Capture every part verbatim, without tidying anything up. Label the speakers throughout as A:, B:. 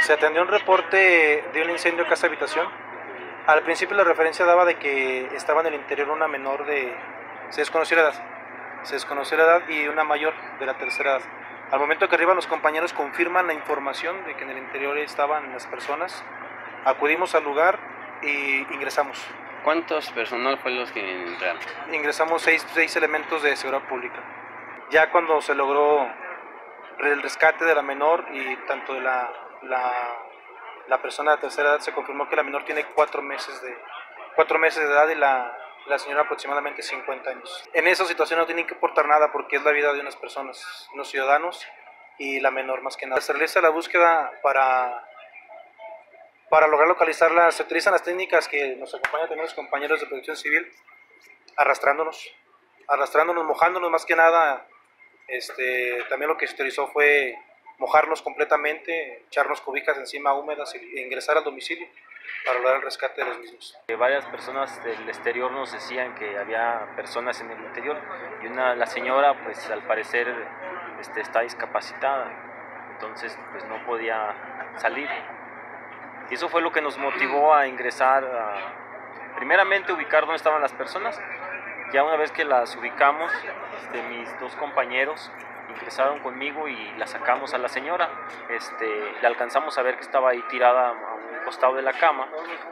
A: Se atendió un reporte de un incendio casa habitación. Al principio la referencia daba de que estaba en el interior una menor de... se desconoció la edad, se desconoció la edad y una mayor de la tercera edad. Al momento que arriban los compañeros confirman la información de que en el interior estaban las personas, acudimos al lugar y ingresamos.
B: ¿Cuántos personal fue los que entraron?
A: Ingresamos seis, seis elementos de seguridad pública. Ya cuando se logró el rescate de la menor y tanto de la, la, la persona de tercera edad, se confirmó que la menor tiene cuatro meses de, cuatro meses de edad y la, la señora aproximadamente cincuenta años. En esa situación no tienen que aportar nada porque es la vida de unas personas, unos ciudadanos y la menor más que nada. Se realiza la búsqueda para... Para lograr localizarla, se utilizan las técnicas que nos acompañan también los compañeros de protección civil, arrastrándonos, arrastrándonos, mojándonos más que nada. Este, también lo que se utilizó fue mojarnos completamente, echarnos cobijas encima húmedas e ingresar al domicilio para lograr el rescate de los mismos.
C: Varias personas del exterior nos decían que había personas en el interior y una, la señora pues al parecer este, está discapacitada, entonces pues no podía salir. Y eso fue lo que nos motivó a ingresar, a, primeramente ubicar dónde estaban las personas. Ya una vez que las ubicamos, este, mis dos compañeros ingresaron conmigo y la sacamos a la señora. Este, le alcanzamos a ver que estaba ahí tirada a un costado de la cama.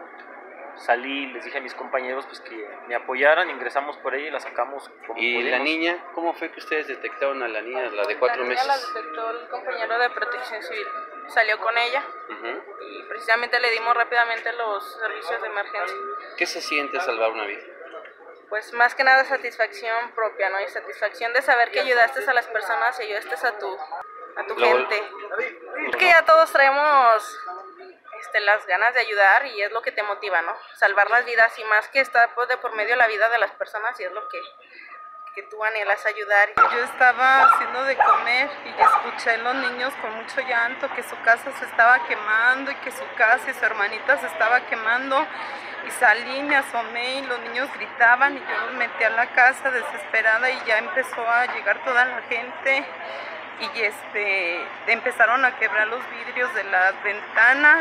C: Salí, les dije a mis compañeros pues, que me apoyaran, ingresamos por ella y la sacamos como
B: ¿Y
C: pudimos.
B: la niña? ¿Cómo fue que ustedes detectaron a la niña, la de cuatro
D: la
B: meses?
D: La detectó el compañero de protección civil, salió con ella uh-huh. y precisamente le dimos rápidamente los servicios de emergencia.
B: ¿Qué se siente salvar una vida?
D: Pues más que nada satisfacción propia, ¿no? Y satisfacción de saber que ayudaste a las personas y ayudaste a tu, a tu
B: Lo,
D: gente. Porque ya todos traemos este, las ganas de ayudar y es lo que te motiva, ¿no? Salvar las vidas y más que está pues, de por medio la vida de las personas y es lo que, que tú anhelas ayudar.
E: Yo estaba haciendo de comer y escuché a los niños con mucho llanto que su casa se estaba quemando y que su casa y su hermanita se estaba quemando. Y salí, me asomé y los niños gritaban y yo los metí a la casa desesperada y ya empezó a llegar toda la gente y este, empezaron a quebrar los vidrios de las ventanas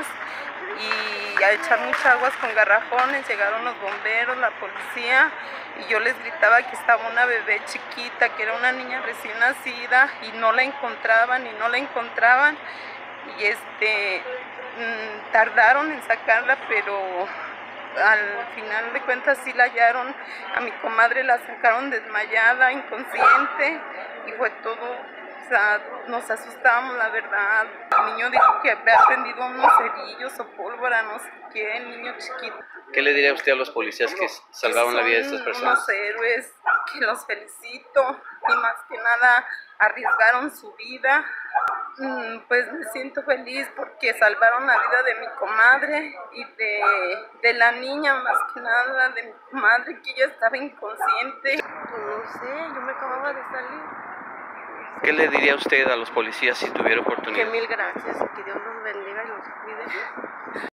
E: y a echar muchas aguas con garrafones. Llegaron los bomberos, la policía y yo les gritaba que estaba una bebé chiquita, que era una niña recién nacida y no la encontraban y no la encontraban y este, mmm, tardaron en sacarla, pero al final de cuentas sí la hallaron. A mi comadre la sacaron desmayada, inconsciente y fue todo, o sea, nos asustamos la verdad. El niño dijo que había prendido unos cerillos o pólvora, no sé qué, el niño chiquito.
B: ¿Qué le diría usted a los policías que salvaron la vida de estas personas?
E: Unos héroes, que los felicito y más que nada arriesgaron su vida. Pues me siento feliz porque salvaron la vida de mi comadre y de, de la niña, más que nada de mi comadre, que ella estaba inconsciente.
D: No sé, yo me acababa de salir.
B: ¿Qué le diría usted a los policías si tuviera oportunidad?
D: Que mil gracias y que Dios los bendiga y los cuide.